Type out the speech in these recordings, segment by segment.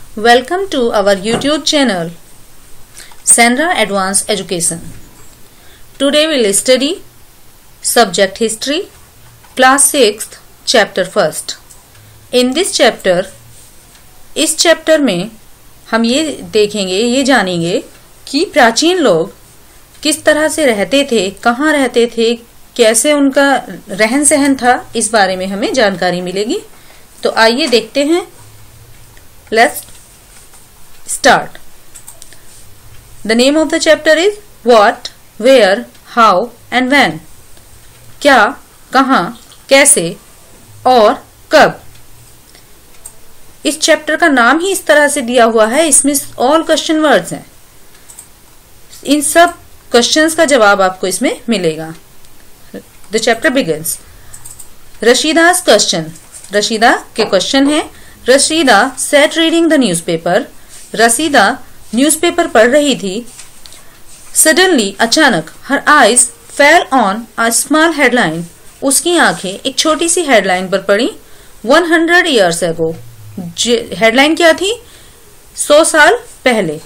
Welcome to our YouTube channel, SANRA Advanced Education. Today we will study Subject History, Class 6th, Chapter 1st. In this chapter, इस chapter में हम ये देखेंगे, ये जानेंगे कि प्राचीन लोग किस तरह से रहते थे, कहाँ रहते थे, कैसे उनका रहन सहन था, इस बारे में हमें जानकारी मिलेगी। तो आइए देखते हैं। Let's start. The name of the chapter is what, where, how and when. क्या, कहाँ, कैसे और कब। इस चैप्टर का नाम ही इस तरह से दिया हुआ है, इसमें ऑल क्वेश्चन वर्ड्स हैं। इन सब क्वेश्चंस का जवाब आपको इसमें मिलेगा। The chapter begins. Rashida's question. Rashida के क्वेश्चन है। Rashida sat reading the newspaper. Rashida newspaper पढ़ रही थी। सडनली, अचानक, her eyes fell on a small headline. उसकी आंखें एक छोटी सी हेडलाइन पर पड़ी। 100 years ago। हेडलाइन क्या थी? 100 साल पहले।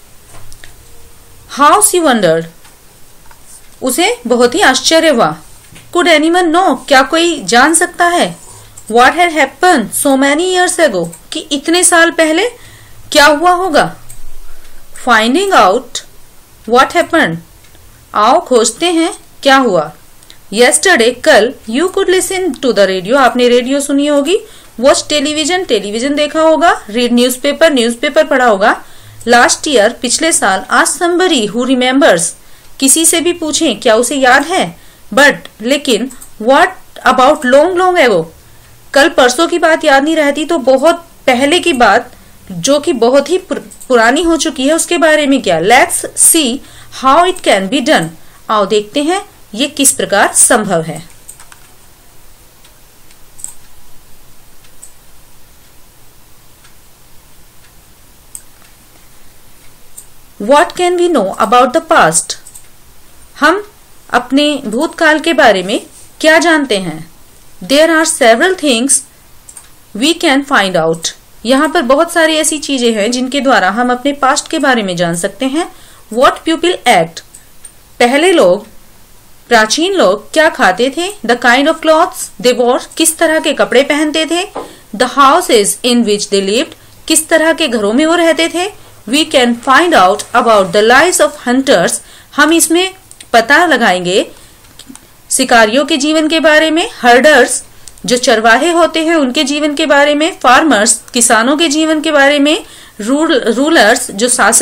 How she wondered. उसे बहुत ही आश्चर्य हुआ। कुड एनीवन नो, क्या कोई जान सकता है? What had happened so many years ago, कि इतने साल पहले क्या हुआ होगा। Finding out what happened. आओ खोजते हैं क्या हुआ। यस्टरडे, कल, you could listen to the radio. आपने रेडियो सुनी होगी। वॉच टेलीविजन, टेलीविजन देखा होगा। रीड न्यूज़पेपर, न्यूज़पेपर पढ़ा होगा। लास्ट ईयर, पिछले साल। आस्क समबडी हु रिमेम्बर्स, किसी से भी पूछें क्या उसे याद है। बट, लेकिन, what about long long ago, कल परसों की बात याद नहीं रहती तो बहुत पहले की बात जो कि बहुत ही पुरानी हो चुकी है उसके बारे में क्या। Let's see how it can be done. आओ देखते हैं ये किस प्रकार संभव है। What can we know about the past? हम अपने भूतकाल के बारे में क्या जानते हैं? There are several things we can find out. यहाँ पर बहुत सारी ऐसी चीजें हैं जिनके द्वारा हम अपने पास्ट के बारे में जान सकते हैं। What people ate? पहले लोग, प्राचीन लोग क्या खाते थे? The kind of clothes they wore? किस तरह के कपड़े पहनते थे? The houses in which they lived? किस तरह के घरों में वो रहते थे? We can find out about the lives of hunters. हम इसमें पता लगाएंगे शिकारियों के जीवन के बारे में। हर्डर्स, जो चरवाहे होते हैं उनके जीवन के बारे में। फार्मर्स, किसानों के जीवन के बारे में। रूलर्स,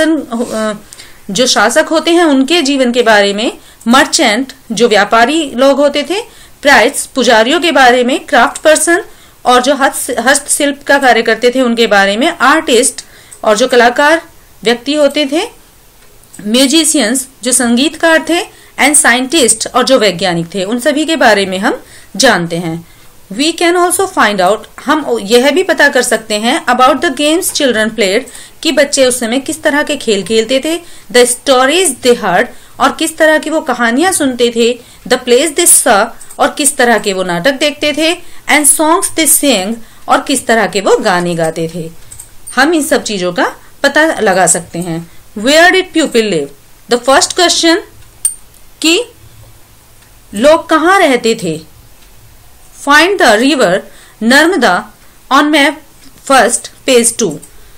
जो शासक होते हैं उनके जीवन के बारे में। मर्चेंट, जो व्यापारी लोग होते थे। प्राइट्स, पुजारियों के बारे में। क्राफ्ट पर्सन, और जो हस्तशिल्प का कार्य करते थे उनके बारे में। आर्टिस्ट, और जो कलाकार व्यक्ति होते थे। म्यूजिशियंस, जो संगीतकार थे। एंड साइंटिस्ट, और जो वैज्ञानिक थे, उन सभी के बारे में हम जानते हैं। We can also find out, हम यह भी पता कर सकते हैं about the games children played, कि बच्चे उस समय किस तरह के खेल खेलते थे। द स्टोरीज दे हर्ड, और किस तरह की वो कहानियां सुनते थे। द प्लेस दे सॉ, और किस तरह के वो नाटक देखते थे। एंड सॉन्ग्स दे सेंग, और किस तरह के वो गाने गाते थे। हम इन सब चीजों का पता लगा सकते हैं। Where did people live? The first question, कि लोग कहाँ रहते थे। Find the river Narmada on map first, page 2।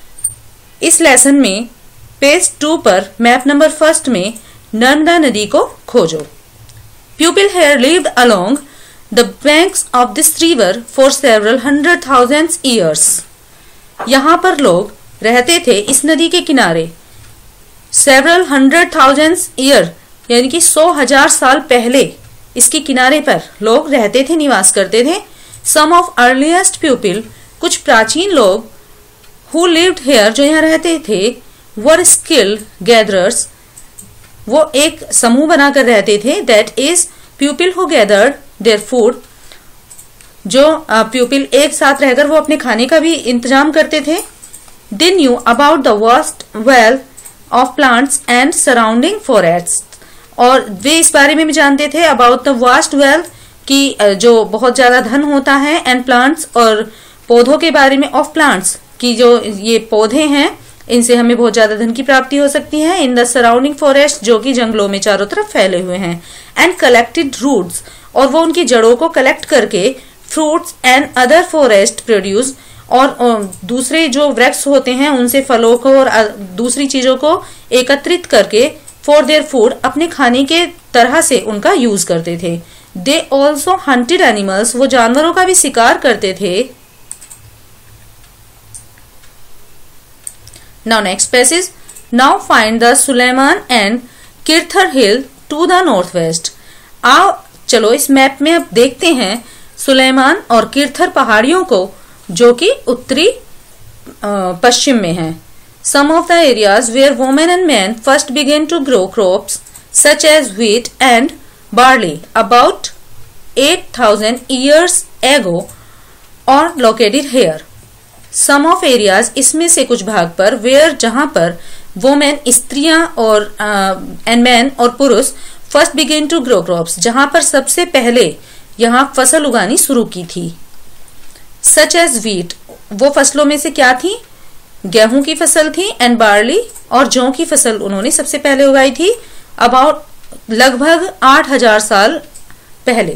इस लेसन में पेज 2 पर मैप नंबर 1 में नर्मदा नदी को खोजो। People here lived along the banks of this river for several 100,000 years. यहाँ पर लोग रहते थे इस नदी के किनारे सेवरल 100,000 ईयर, यानी कि 100,000 साल पहले इसके किनारे पर लोग रहते थे, निवास करते थे। सम ऑफ अर्लीस्ट पीपल, कुछ प्राचीन लोग, हु लिव्ड हियर, जो यहाँ रहते थे, वर स्किल्ड गैदरर्स, वो एक समूह बनाकर रहते थे। That is people who gathered their food, जो पीपल एक साथ रहकर वो अपने खाने का भी इंतजाम करते थे। They knew about the vast wealth of plants and surrounding forest, और वे इस बारे में भी जानते थे अबाउट द वास्ट वेल्थ, की जो बहुत ज्यादा धन होता है। एंड प्लांट्स, और पौधों के बारे में। ऑफ प्लांट्स, कि जो ये पौधे हैं इनसे हमें बहुत ज्यादा धन की प्राप्ति हो सकती है। इन द सराउंडिंग फॉरेस्ट, जो कि जंगलों में चारों तरफ फैले हुए हैं। एंड कलेक्टेड रूट्स, और वो उनकी जड़ों को कलेक्ट करके fruits and other forest produce, और दूसरे जो वृक्ष होते हैं उनसे फलों को और दूसरी चीजों को एकत्रित करके फॉर देयर फूड, अपने खाने के तरह से उनका यूज करते थे। दे ऑल्सो हंटेड एनिमल्स, वो जानवरों का भी शिकार करते थे। Now next passage. Now find the Suleiman and Kirthar Hill to the northwest. आओ चलो इस मैप में अब देखते हैं सुलेमान और किर्थर पहाड़ियों को, जो कि उत्तरी पश्चिम में हैं। Some of the areas where women and men first began to grow crops such as wheat and barley about 8,000 years ago are located here. Some of areas, इसमें से कुछ भाग पर, वेयर जहां पर वोमेन स्त्रियां और एंड मैन और पुरुष first began to grow crops, जहां पर सबसे पहले यहां फसल उगानी शुरू की थी। सच एज व्हीट, वो फसलों में से क्या थी? गेहूं की फसल थी। एंड बार्ली, और जौ की फसल उन्होंने सबसे पहले उगाई थी अबाउट लगभग 8,000 साल पहले,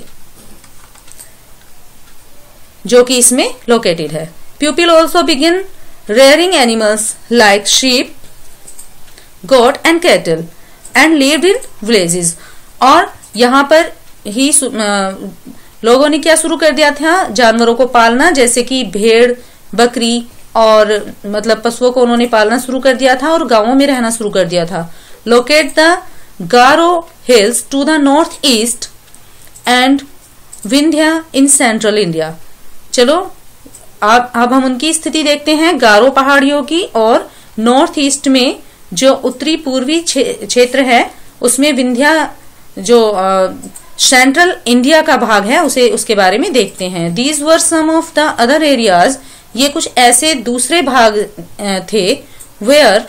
जो कि इसमें लोकेटेड है। People also begin rearing animals like sheep, goat and cattle and lived in villages. और यहाँ पर ही लोगों ने क्या शुरू कर दिया था? जानवरों को पालना, जैसे कि भेड़, बकरी और मतलब पशुओं को उन्होंने पालना शुरू कर दिया था और गांवों में रहना शुरू कर दिया था। Locate the Garo hills to the northeast and Vindhya in central India. चलो अब हम उनकी स्थिति देखते हैं, गारो पहाड़ियों की, और नॉर्थ ईस्ट में जो उत्तरी पूर्वी क्षेत्र है उसमें विंध्या, जो सेंट्रल इंडिया का भाग है, उसके बारे में देखते हैं। These were some of the other areas, ये कुछ ऐसे दूसरे भाग थे वेयर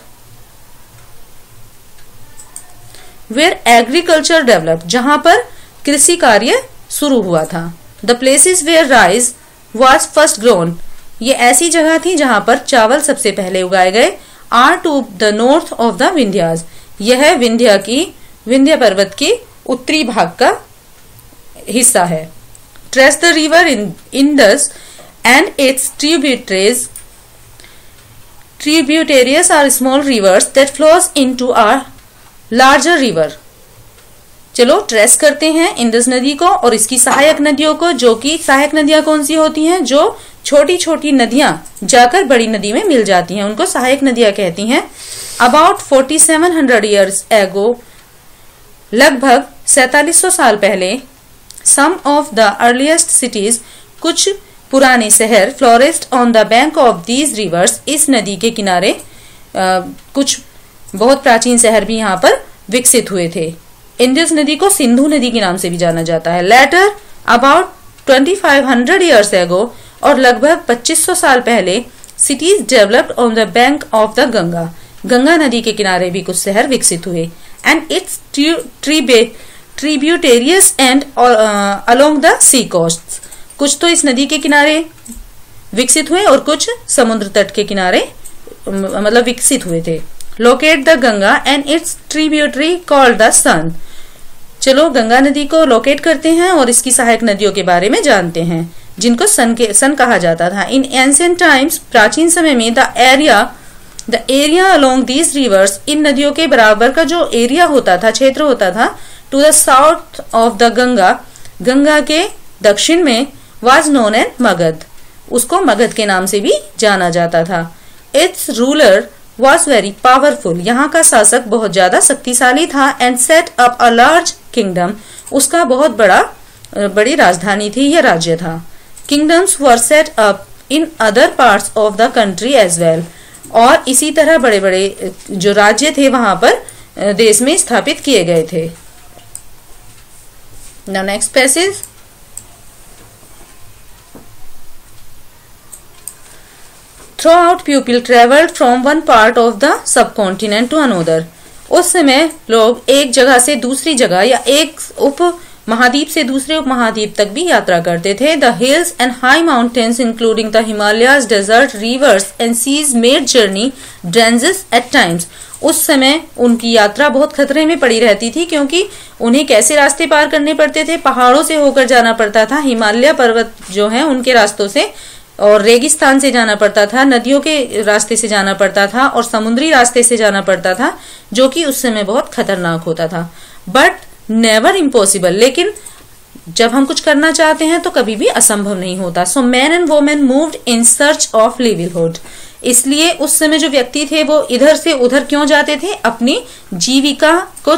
एग्रीकल्चर डेवलप्ड, जहां पर कृषि कार्य शुरू हुआ था। The places where rice was first grown, ये ऐसी जगह थी जहां पर चावल सबसे पहले उगाए गए। Are to the north of the Vindhyas, यह विंध्य पर्वत के उत्तरी भाग का हिस्सा है। Trace the river Indus and its tributaries are small rivers that flows into a larger river. चलो ट्रेस करते हैं इंडस नदी को और इसकी सहायक नदियों को, जो कि सहायक नदियां कौन सी होती हैं? जो छोटी छोटी नदियां जाकर बड़ी नदी में मिल जाती हैं, उनको सहायक नदियां कहती हैं। अबाउट 4700 ईयर्स एगो, लगभग 4700 साल पहले, some of the earliest cities, कुछ पुराने शहर, flourished on the bank of these rivers, इस नदी के किनारे कुछ बहुत प्राचीन शहर भी यहाँ पर विकसित हुए थे। इंडस नदी को सिंधु नदी के नाम से भी जाना जाता है। लेटर अबाउट 2500 ईयर्स एगो, और लगभग 2500 साल पहले, cities developed on the bank of the Ganga, Ganga नदी के किनारे भी कुछ शहर विकसित हुए। And its tributaries and along the sea coast, कुछ तो इस नदी के किनारे विकसित हुए और कुछ समुद्र तट के किनारे मतलब विकसित हुए थे। Locate the Ganga and its tributary called the Son, चलो गंगा नदी को लोकेट करते हैं और इसकी सहायक नदियों के बारे में जानते हैं, जिनको सन कहा जाता था। इन एंशिएंट टाइम्स, प्राचीन समय में, the area along these rivers, इन नदियों के बराबर का जो एरिया होता था, क्षेत्र होता था, to the south of the Ganga, Ganga के दक्षिण में, वाज नोन एज मगध, उसको मगध के नाम से भी जाना जाता था। Its ruler was very powerful, यहाँ का शासक बहुत ज्यादा शक्तिशाली था। And set up a large kingdom, उसका बहुत बड़ी राजधानी थी या राज्य था। Kingdoms were set up in other parts of the country as well, और इसी तरह बड़े बड़े जो राज्य थे वहां पर देश में स्थापित किए गए थे। Now next passage, Throughout people traveled from one part of the subcontinent to another. उस समय लोग एक जगह से दूसरी जगह या एक उप महाद्वीप से दूसरे उपमहाद्वीप तक भी यात्रा करते थे। The hills and high mountains including the Himalayas, desert, rivers and seas made journey dangerous at times. उस समय उनकी यात्रा बहुत खतरे में पड़ी रहती थी, क्योंकि उन्हें कैसे रास्ते पार करने पड़ते थे, पहाड़ों से होकर जाना पड़ता था, हिमालय पर्वत जो है उनके रास्तों से, और रेगिस्तान से जाना पड़ता था, नदियों के रास्ते से जाना पड़ता था और समुद्री रास्ते से जाना पड़ता था, जो कि उस समय बहुत खतरनाक होता था। बट नेवर इम्पॉसिबल, लेकिन जब हम कुछ करना चाहते हैं तो कभी भी असंभव नहीं होता। So man and women moved in search of livelihood. इसलिए उस समय जो व्यक्ति थे वो इधर से उधर क्यों जाते थे? अपनी जीविका को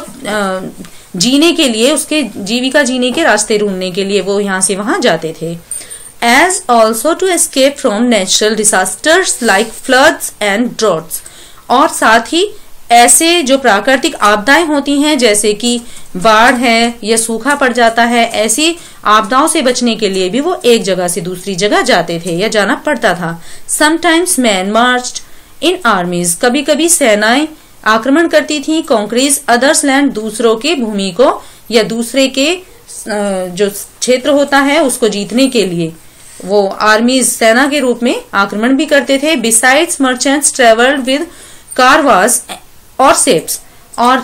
जीने के लिए, उसके जीविका जीने के रास्ते ढूंढने के लिए वो यहाँ से वहां जाते थे। As also to escape from natural disasters like floods and droughts, और साथ ही ऐसे जो प्राकृतिक आपदाएं होती हैं जैसे कि बाढ़ है या सूखा पड़ जाता है, ऐसी आपदाओं से बचने के लिए भी वो एक जगह से दूसरी जगह जाते थे या जाना पड़ता था। Sometimes men marched in armies, कभी कभी सेनाएं आक्रमण करती थी। Conquers others land, दूसरों के भूमि को या दूसरे के जो क्षेत्र होता है उसको जीतने के लिए वो आर्मीज सेना के रूप में आक्रमण भी करते थे। Besides merchants traveled with caravans और सेप्स, और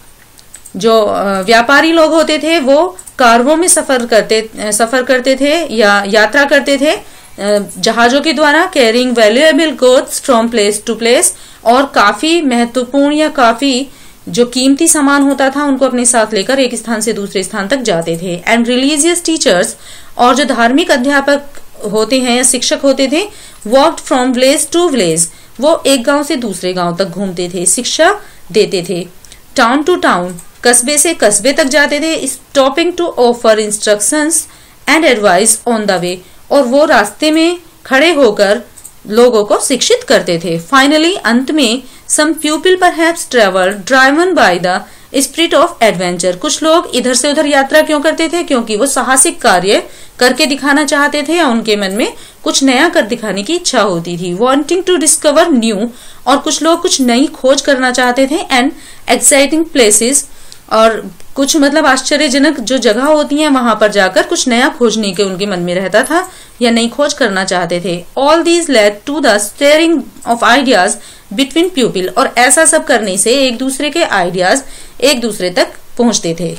जो व्यापारी लोग होते थे वो कारवों में सफर करते थे या यात्रा करते थे जहाजों के द्वारा। Carrying valuable goods from place to place, और काफी महत्वपूर्ण या काफी जो कीमती सामान होता था उनको अपने साथ लेकर एक स्थान से दूसरे स्थान तक जाते थे। एंड रिलीजियस टीचर्स, और जो धार्मिक अध्यापक होते हैं या शिक्षक होते थे, walked from village to village, वो एक गांव से दूसरे गांव तक घूमते थे, शिक्षा देते थे। टाउन टू टाउन, कस्बे से कस्बे तक जाते थे। Stopping to offer instructions and advice on the way, और वो रास्ते में खड़े होकर लोगों को शिक्षित करते थे। फाइनली, अंत में, some people perhaps travel driven by the spirit of adventure, कुछ लोग इधर से उधर यात्रा क्यों करते थे? क्योंकि वो साहसिक कार्य करके दिखाना चाहते थे या उनके मन में कुछ नया कर दिखाने की इच्छा होती थी। वांटिंग टू डिस्कवर न्यू, और कुछ लोग कुछ नई खोज करना चाहते थे। एंड एक्साइटिंग प्लेसेस, और कुछ मतलब आश्चर्यजनक जो जगह होती हैं वहां पर जाकर कुछ नया खोजने के उनके मन में रहता था या नई खोज करना चाहते थे। All these led to the sharing of ideas between people, और ऐसा सब करने से एक दूसरे के आइडियाज एक दूसरे तक पहुंचते थे।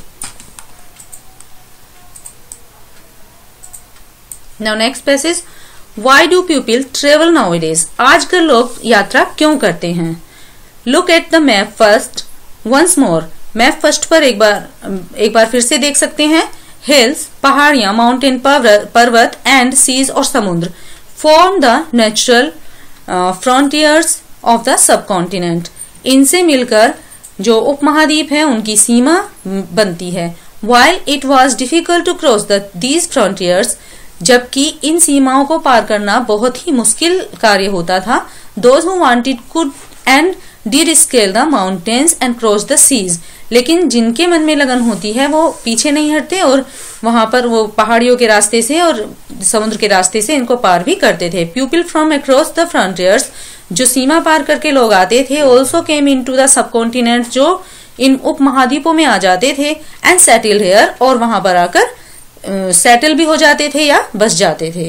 Now next passage, why do people travel nowadays, आजकल लोग यात्रा क्यों करते हैं? Look at the map first once more, map first पर एक बार फिर से देख सकते हैं। हिल्स पहाड़ियां, माउंटेन पर्वत, एंड सीज और समुद्र form the natural frontiers of the subcontinent, इनसे मिलकर जो उपमहाद्वीप है उनकी सीमा बनती है। While it was difficult to cross these frontiers, जबकि इन सीमाओं को पार करना बहुत ही मुश्किल कार्य होता था। Those who wanted could and did scale the mountains and cross the seas, लेकिन जिनके मन में लगन होती है वो पीछे नहीं हटते और वहां पर वो पहाड़ियों के रास्ते से और समुद्र के रास्ते से इनको पार भी करते थे। People from across the frontiers, जो सीमा पार करके लोग आते थे, also came into the subcontinent, जो इन उप महाद्वीपों में आ जाते थे, एंड सेटल हेयर, और वहां पर आकर सेटल भी हो जाते थे या बस जाते थे।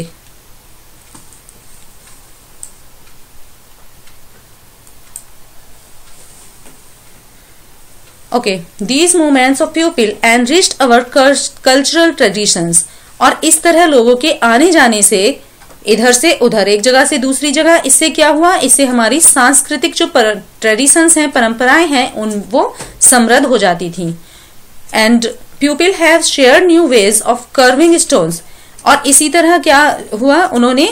Okay, these movements of people enriched our cultural traditions, और इस तरह लोगों के आने जाने से इधर से उधर, एक जगह से दूसरी जगह, इससे क्या हुआ, इससे हमारी सांस्कृतिक जो ट्रेडिशंस हैं, परंपराएं हैं, उन वो समृद्ध हो जाती थी। And people have shared new ways of carving stones, और इसी तरह क्या हुआ, उन्होंने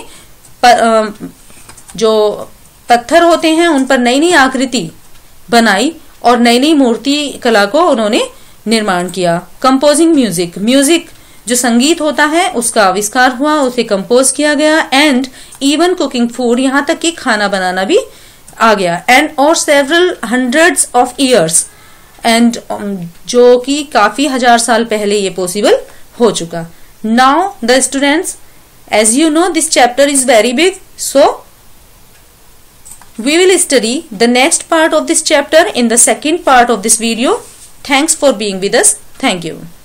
जो पत्थर होते हैं उन पर नई नई आकृति बनाई और नई नई मूर्ति कला को उन्होंने निर्माण किया। कंपोजिंग म्यूजिक, म्यूजिक जो संगीत होता है उसका आविष्कार हुआ, उसे कंपोज किया गया। एंड इवन कुकिंग फूड, यहाँ तक कि खाना बनाना भी आ गया। एंड और several hundreds of years, and जो कि काफी हजार साल पहले ये पॉसिबल हो चुका। Now the students, as you know this chapter is very big, so we will study the next part of this chapter in the second part of this video. Thanks for being with us. Thank you.